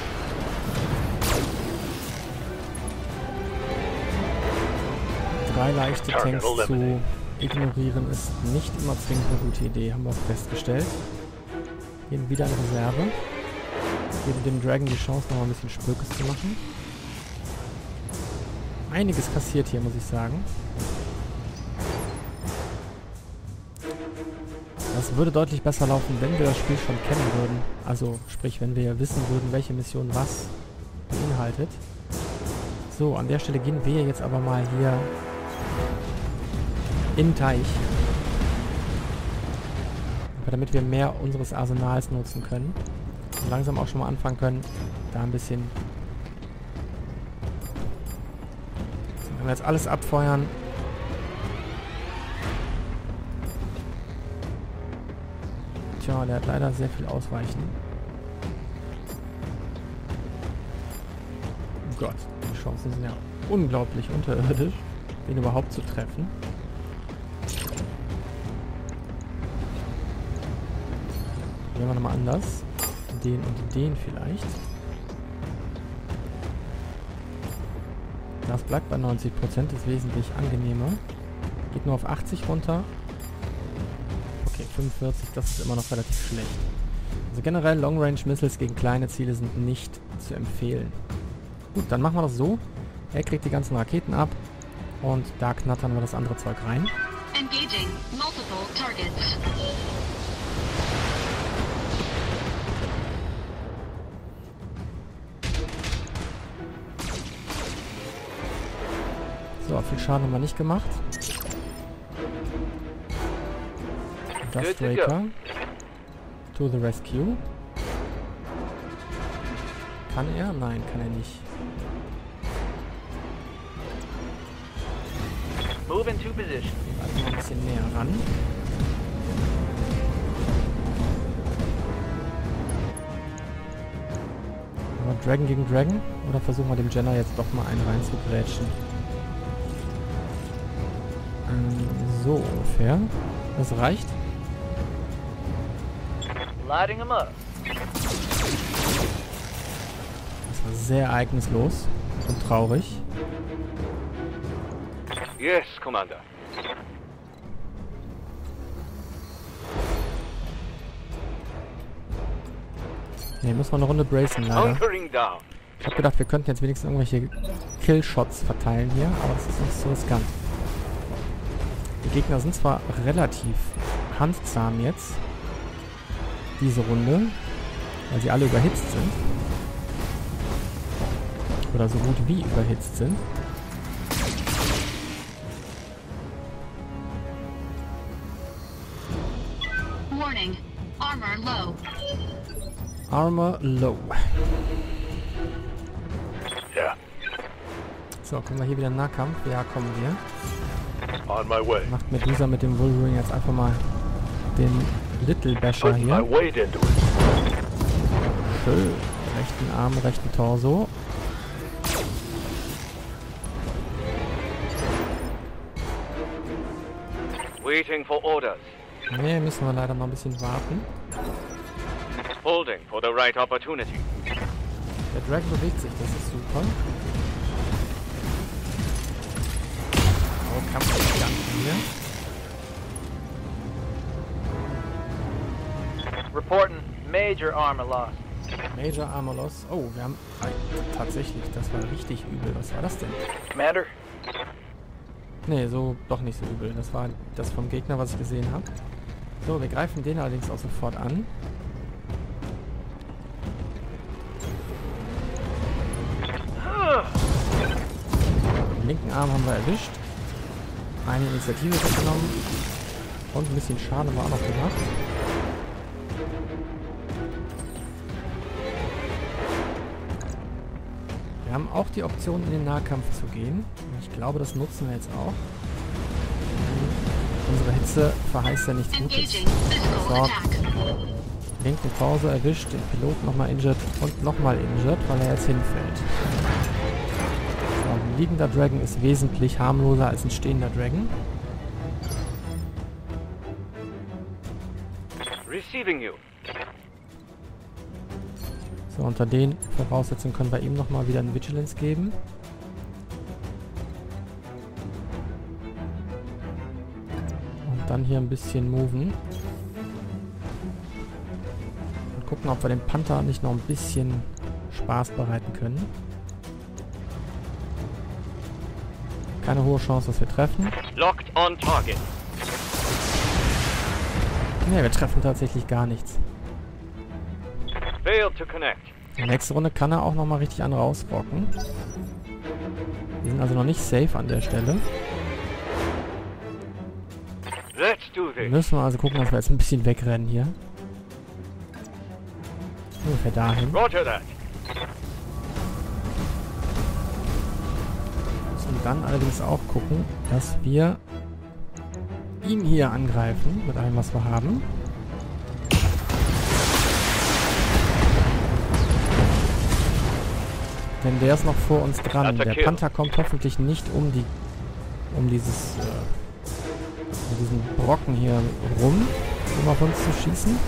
Drei leichte Tanks zu ignorieren ist nicht immer zwingend eine gute Idee, haben wir festgestellt. Gehen wieder in Reserve. Geben dem Dragon die Chance, noch mal ein bisschen Spökes zu machen. Einiges kassiert hier, muss ich sagen. Das würde deutlich besser laufen, wenn wir das Spiel schon kennen würden. Also, sprich, wenn wir wissen würden, welche Mission was beinhaltet. So, an der Stelle gehen wir jetzt aber mal hier in den Teich. Aber damit wir mehr unseres Arsenals nutzen können. Und langsam auch schon mal anfangen können, da ein bisschen... So, wenn wir jetzt alles abfeuern. Tja, der hat leider sehr viel Ausweichen. Oh Gott, die Chancen sind ja unglaublich unterirdisch, den überhaupt zu treffen. Gehen wir nochmal anders. Den und den vielleicht. Das bleibt bei 90%, ist wesentlich angenehmer. Geht nur auf 80 runter. Okay, 45, das ist immer noch relativ schlecht. Also generell Long Range Missiles gegen kleine Ziele sind nicht zu empfehlen. Gut, dann machen wir das so. Er kriegt die ganzen Raketen ab und da knattern wir das andere Zeug rein. Engaging multiple targets. So, viel Schaden haben wir nicht gemacht. Dustraker. To the rescue. Kann er? Nein, kann er nicht. Move into position. Ein bisschen näher ran. Aber Dragon gegen Dragon? Oder versuchen wir dem Jenner jetzt doch mal einen rein zu grätschen? So ungefähr. Das reicht. Lighting him up. Das war sehr ereignislos und traurig. Yes, Commander. Ne, müssen wir eine Runde bracen, leider. Hunkering down. Ich hab gedacht, wir könnten jetzt wenigstens irgendwelche Killshots verteilen hier, aber das ist nicht so riskant. Die Gegner sind zwar relativ handzahm jetzt, diese Runde, weil sie alle überhitzt sind. Oder so gut wie überhitzt sind. Warning. Armor low. Armor low. Yeah. So, kommen wir hier wieder in Nahkampf? Ja, kommen wir. On my way. Macht Medusa mit dem Wolverine jetzt einfach mal den Little Basher Putting my hier. weight into it. Schön. Rechten Arm, rechten Torso. Waiting for orders. Ne, müssen wir leider noch ein bisschen warten. Holding for the right opportunity. Der Dragon bewegt sich, das ist super. Oh, Kampfgedanken hier. Reporting major armor loss. Major Armor Loss. Oh, wir haben... tatsächlich, das war richtig übel. Was war das denn? Commander, Ne, so doch nicht so übel. Das war das vom Gegner, was ich gesehen habe. So, wir greifen den allerdings auch sofort an. Den linken Arm haben wir erwischt. Eine Initiative weggenommen. Und ein bisschen Schaden haben wir auch noch gemacht. Wir haben auch die Option, in den Nahkampf zu gehen. Ich glaube, das nutzen wir jetzt auch. Unsere Hitze verheißt ja nichts Gutes. Engaging physical So, attack. linken Torso erwischt, den Piloten nochmal injured und nochmal injured, weil er jetzt hinfällt. So, ein liegender Dragon ist wesentlich harmloser als ein stehender Dragon. Receiving you. So, unter den Voraussetzungen können wir ihm nochmal wieder einen Vigilance geben. Und dann hier ein bisschen moven. Und gucken, ob wir dem Panther nicht noch ein bisschen Spaß bereiten können. Keine hohe Chance, dass wir treffen. Locked on target. Ne, wir treffen tatsächlich gar nichts. Failed to connect. Nächste Runde kann er auch nochmal richtig an rausrocken. Wir sind also noch nicht safe an der Stelle. Let's do this. Müssen wir also gucken, dass wir jetzt ein bisschen wegrennen hier. Ungefähr dahin. Roger that. Müssen dann allerdings auch gucken, dass wir ihn hier angreifen mit allem, was wir haben. Denn der ist noch vor uns dran. Der Panther kommt hoffentlich nicht um diesen Brocken hier rum, um auf uns zu schießen.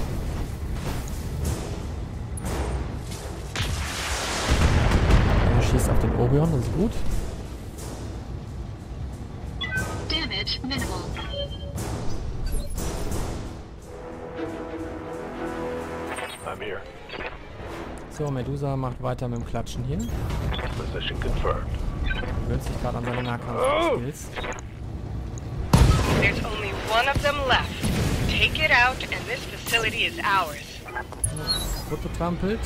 Er schießt auf den Orion, das ist gut. Damage minimal. I'm here. So, Medusa macht weiter mit dem Klatschen hier. Position confirmed. Gewöhnt sich gerade an seine Nahkampf-Skills. There's only one of them left. Take it out and this facility is ours. Wird betrampelt.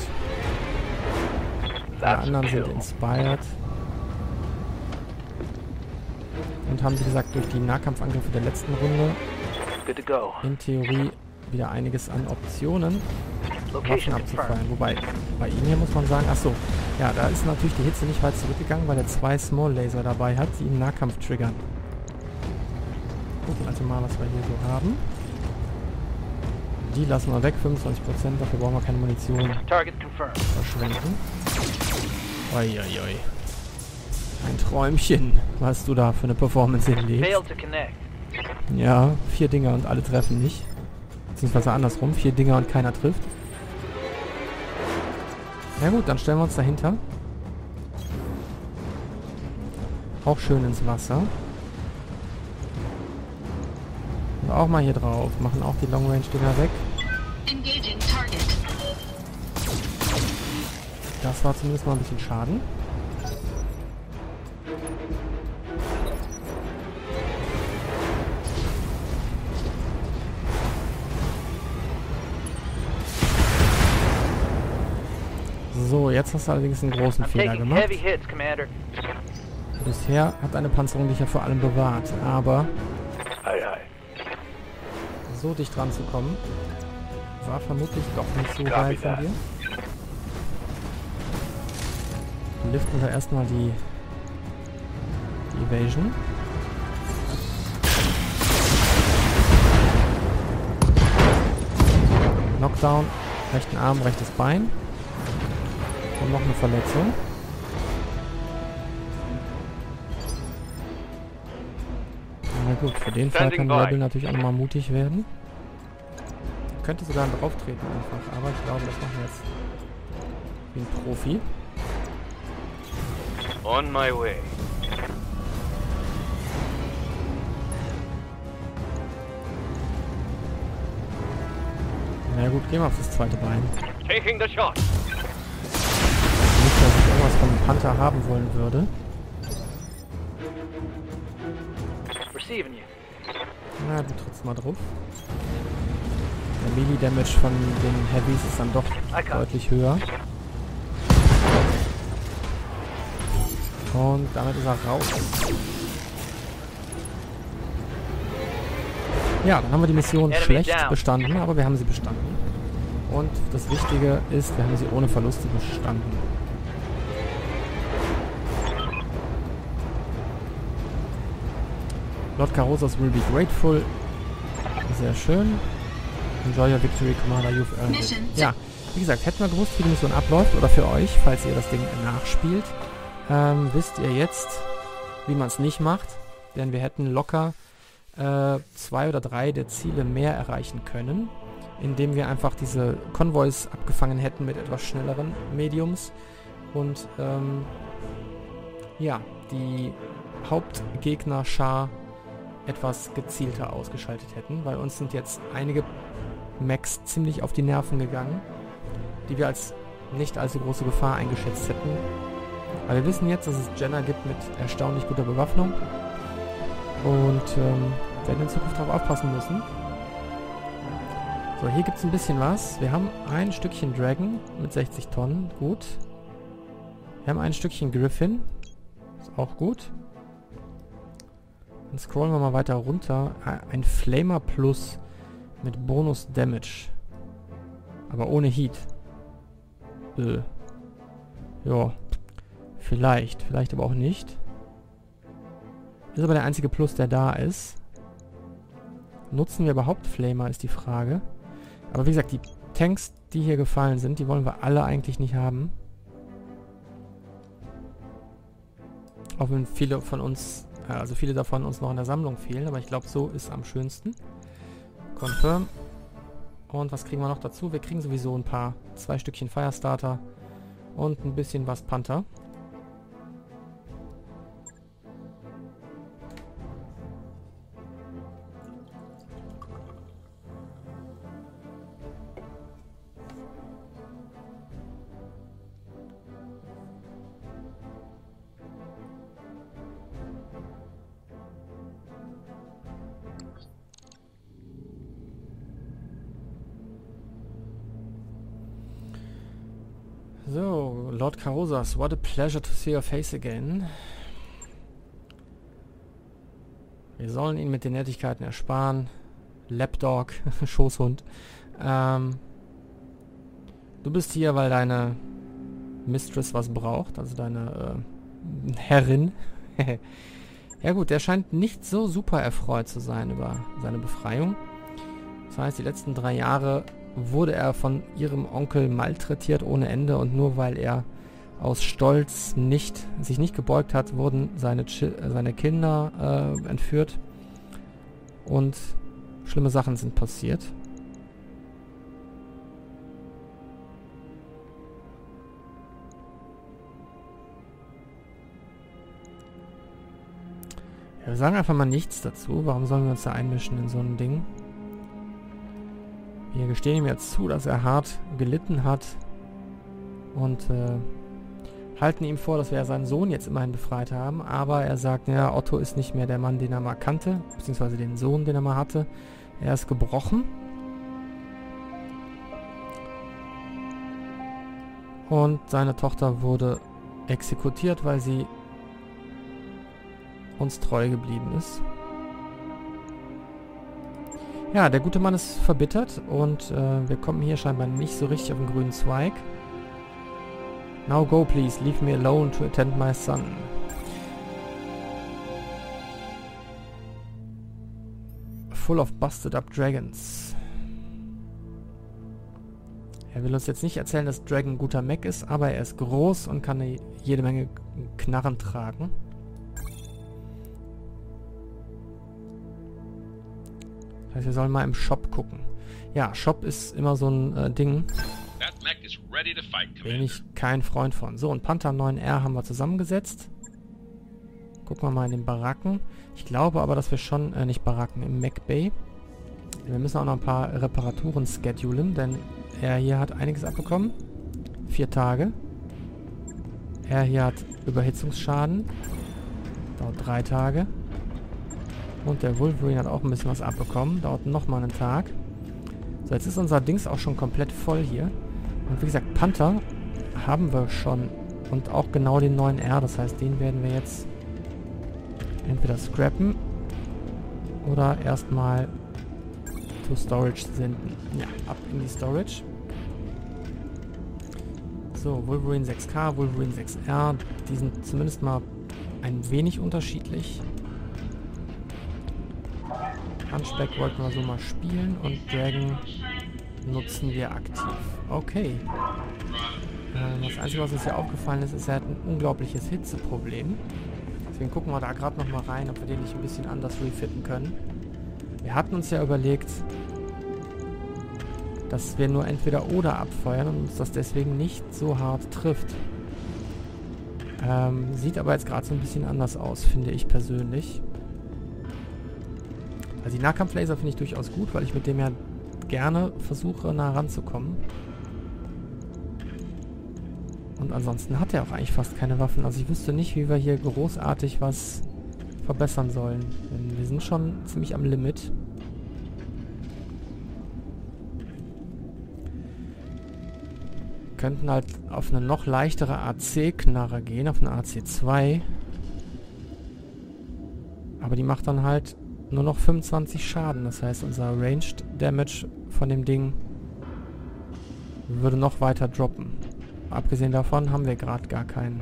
Die That's a anderen sind kill. inspired. Und haben, wie gesagt, durch die Nahkampfangriffe der letzten Runde Good to go. in Theorie wieder einiges an Optionen, Waffen Location abzufeuern. confirmed. Wobei, bei ihm hier muss man sagen, achso, ja, da ist natürlich die Hitze nicht weit zurückgegangen, weil er 2 Small Laser dabei hat, die im Nahkampf triggern. Gucken also mal, was wir hier so haben. Die lassen wir weg, 25%, dafür brauchen wir keine Munition Target confirmed. verschwenden. Uiuiui. Ein Träumchen, was du da für eine Performance hinlegst. Failed to connect. Ja, 4 Dinger und alle treffen nicht. Beziehungsweise andersrum, 4 Dinger und keiner trifft. Ja gut, dann stellen wir uns dahinter. Auch schön ins Wasser. Und auch mal hier drauf. Machen auch die Long Range Dinger weg. Engaging target. Das war zumindest mal ein bisschen Schaden. So, jetzt hast du allerdings einen großen I'm Fehler taking gemacht. heavy hits, Commander. Bisher hat eine Panzerung dich ja vor allem bewahrt, aber Aye, aye. so dicht dran zu kommen, war vermutlich doch nicht so geil von dir. Liften wir erstmal die Evasion. Knockdown, rechten Arm, rechtes Bein. Und noch eine Verletzung. Na gut, für den Fall kann Rebel natürlich auch nochmal mutig werden. Könnte sogar drauf treten einfach, aber ich glaube, das machen wir jetzt wie ein Profi. On my way. Na gut, gehen wir auf das zweite Bein. Taking the shot. Nicht, dass ich irgendwas vom Panther haben wollen würde. Receiving you. Na, du trittst mal drauf. Der Melee-Damage von den Heavies ist dann doch deutlich höher. Und damit ist er raus. Ja, dann haben wir die Mission schlecht bestanden, aber wir haben sie bestanden. Und das Wichtige ist, wir haben sie ohne Verluste bestanden. Lord Carosas will be grateful. Sehr schön. Enjoy your victory, Commander, you've earned it. Ja, wie gesagt, hätten wir gewusst, wie die Mission abläuft, oder für euch, falls ihr das Ding nachspielt, wisst ihr jetzt, wie man es nicht macht. Denn wir hätten locker 2 oder 3 der Ziele mehr erreichen können, indem wir einfach diese Konvois abgefangen hätten mit etwas schnelleren Mediums und ja, die Hauptgegner-Schar etwas gezielter ausgeschaltet hätten, weil uns sind jetzt einige Mechs ziemlich auf die Nerven gegangen, die wir als nicht allzu große Gefahr eingeschätzt hätten. Aber wir wissen jetzt, dass es Jenner gibt mit erstaunlich guter Bewaffnung und werden in Zukunft darauf aufpassen müssen. So, hier gibt es ein bisschen was. Wir haben ein Stückchen Dragon mit 60 Tonnen, gut. Wir haben ein Stückchen Griffin, ist auch gut. Dann scrollen wir mal weiter runter. Ein Flamer Plus mit Bonus Damage. Aber ohne Heat. Ja. Vielleicht aber auch nicht. Ist aber der einzige Plus, der da ist. Nutzen wir überhaupt Flamer, ist die Frage. Aber wie gesagt, die Tanks, die hier gefallen sind, die wollen wir alle eigentlich nicht haben. Auch wenn viele von uns, also viele davon uns noch in der Sammlung fehlen, aber ich glaube, so ist am schönsten. Confirm. Und was kriegen wir noch dazu? Wir kriegen sowieso ein paar, 2 Stückchen Firestarter und ein bisschen was Panther. So, Lord Carosas, what a pleasure to see your face again. Wir sollen ihn mit den Nettigkeiten ersparen. Lapdog, Schoßhund. Du bist hier, weil deine Mistress was braucht, also deine Herrin. Ja gut, der scheint nicht so super erfreut zu sein über seine Befreiung. Das heißt, die letzten 3 Jahre wurde er von ihrem Onkel malträtiert ohne Ende und nur weil er aus Stolz sich nicht gebeugt hat, wurden seine Kinder entführt und schlimme Sachen sind passiert. Ja, wir sagen einfach mal nichts dazu. Warum sollen wir uns da einmischen in so ein Ding? Wir gestehen ihm jetzt zu, dass er hart gelitten hat und halten ihm vor, dass wir ja seinen Sohn jetzt immerhin befreit haben, aber er sagt, ja, Otto ist nicht mehr der Mann, den er mal kannte, beziehungsweise den Sohn, den er mal hatte. Er ist gebrochen. Und seine Tochter wurde exekutiert, weil sie uns treu geblieben ist. Ja, der gute Mann ist verbittert und wir kommen hier scheinbar nicht so richtig auf den grünen Zweig. Now go please, leave me alone to attend my son. Full of busted up dragons. Er will uns jetzt nicht erzählen, dass Dragon ein guter Mech ist, aber er ist groß und kann jede Menge Knarren tragen. Das heißt, wir sollen mal im Shop gucken. Ja, Shop ist immer so ein Ding. Bin ich kein Freund von. So, und Panther 9R haben wir zusammengesetzt. Gucken wir mal in den Baracken. Ich glaube aber, dass wir schon, nicht Baracken, im Mech Bay. Wir müssen auch noch ein paar Reparaturen schedulen, denn er hier hat einiges abbekommen. 4 Tage. Er hier hat Überhitzungsschaden. Dauert 3 Tage. Und der Wolverine hat auch ein bisschen was abbekommen. Dauert nochmal einen Tag. So, jetzt ist unser Dings auch schon komplett voll hier. Und wie gesagt, Panther haben wir schon. Und auch genau den 9R. Das heißt, den werden wir jetzt entweder scrappen oder erstmal to Storage senden. Ja, ab in die Storage. So, Wolverine 6K, Wolverine 6R. Die sind zumindest mal ein wenig unterschiedlich. Hunchback wollten wir so mal spielen und Dragon nutzen wir aktiv. Okay. Das Einzige, was uns hier aufgefallen ist, ist, er hat ein unglaubliches Hitzeproblem. Deswegen gucken wir da gerade nochmal rein, ob wir den nicht ein bisschen anders refitten können. Wir hatten uns ja überlegt, dass wir nur entweder oder abfeuern und uns das deswegen nicht so hart trifft. Sieht aber jetzt gerade so ein bisschen anders aus, finde ich persönlich. Also die Nahkampflaser finde ich durchaus gut, weil ich mit dem ja gerne versuche, nah ranzukommen. Und ansonsten hat er auch eigentlich fast keine Waffen. Also ich wüsste nicht, wie wir hier großartig was verbessern sollen. Denn wir sind schon ziemlich am Limit. Könnten halt auf eine noch leichtere AC-Knarre gehen, auf eine AC2. Aber die macht dann halt nur noch 25 Schaden. Das heißt, unser Ranged Damage von dem Ding würde noch weiter droppen. Abgesehen davon haben wir gerade gar keinen.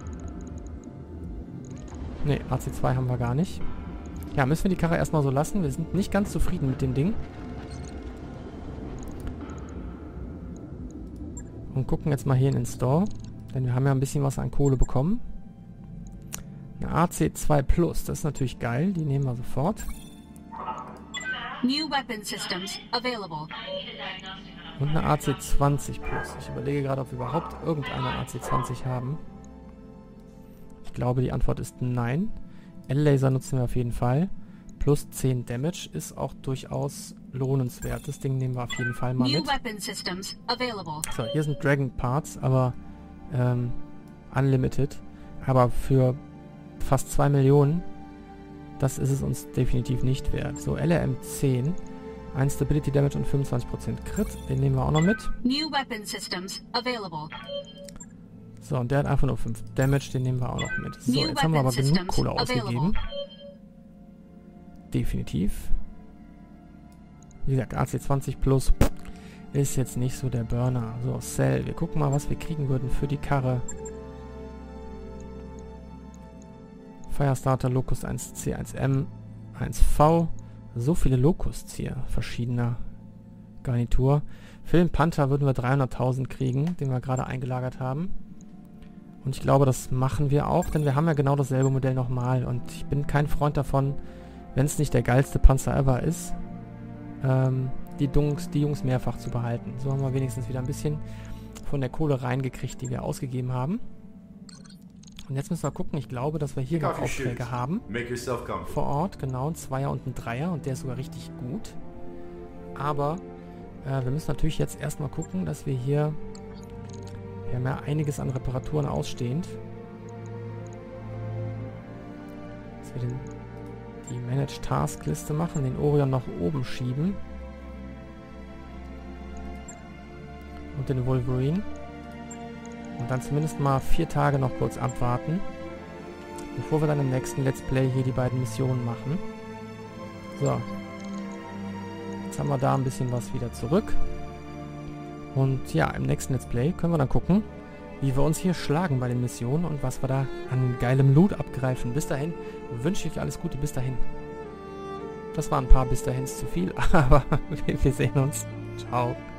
Ne, AC2 haben wir gar nicht. Ja, müssen wir die Karre erstmal so lassen. Wir sind nicht ganz zufrieden mit dem Ding. Und gucken jetzt mal hier in den Store. Denn wir haben ja ein bisschen was an Kohle bekommen. Eine AC2 Plus, das ist natürlich geil. Die nehmen wir sofort. New weapon systems available. Und eine AC20 Plus. Ich überlege gerade, ob wir überhaupt irgendeine AC20 haben. Ich glaube, die Antwort ist nein. L-Laser nutzen wir auf jeden Fall. Plus 10 Damage ist auch durchaus lohnenswert. Das Ding nehmen wir auf jeden Fall mal mit. So, hier sind Dragon Parts, aber unlimited. Aber für fast 2 Millionen, das ist es uns definitiv nicht wert. So, LRM-10. 1 Stability Damage und 25% Crit. Den nehmen wir auch noch mit. So, und der hat einfach nur 5 Damage. Den nehmen wir auch noch mit. So, jetzt haben wir aber genug Kohle ausgegeben. definitiv. Wie gesagt, AC20 Plus ist jetzt nicht so der Burner. So, Cell. Wir gucken mal, was wir kriegen würden für die Karre. Firestarter, Locust 1C, 1M, 1V. So viele Locusts hier. Verschiedener Garnitur. Für den Panther würden wir 300.000 kriegen, den wir gerade eingelagert haben. Und ich glaube, das machen wir auch, denn wir haben ja genau dasselbe Modell nochmal. Und ich bin kein Freund davon, wenn es nicht der geilste Panzer ever ist, die Jungs mehrfach zu behalten. So haben wir wenigstens wieder ein bisschen von der Kohle reingekriegt, die wir ausgegeben haben. Und jetzt müssen wir gucken, ich glaube, dass wir hier noch Aufträge haben. Vor Ort, genau, ein Zweier und ein Dreier und der ist sogar richtig gut. Aber wir müssen natürlich jetzt erstmal gucken, dass wir hier... Wir haben ja einiges an Reparaturen ausstehend. Dass wir die Manage Task Liste machen, den Orion nach oben schieben. Und den Wolverine. Und dann zumindest mal 4 Tage noch kurz abwarten. Bevor wir dann im nächsten Let's Play hier die beiden Missionen machen. So. Jetzt haben wir da ein bisschen was wieder zurück. Und ja, im nächsten Let's Play können wir dann gucken, wie wir uns hier schlagen bei den Missionen und was wir da an geilem Loot abgreifen. Bis dahin wünsche ich alles Gute, bis dahin. Das waren ein paar bis dahins zu viel, aber wir sehen uns. Ciao.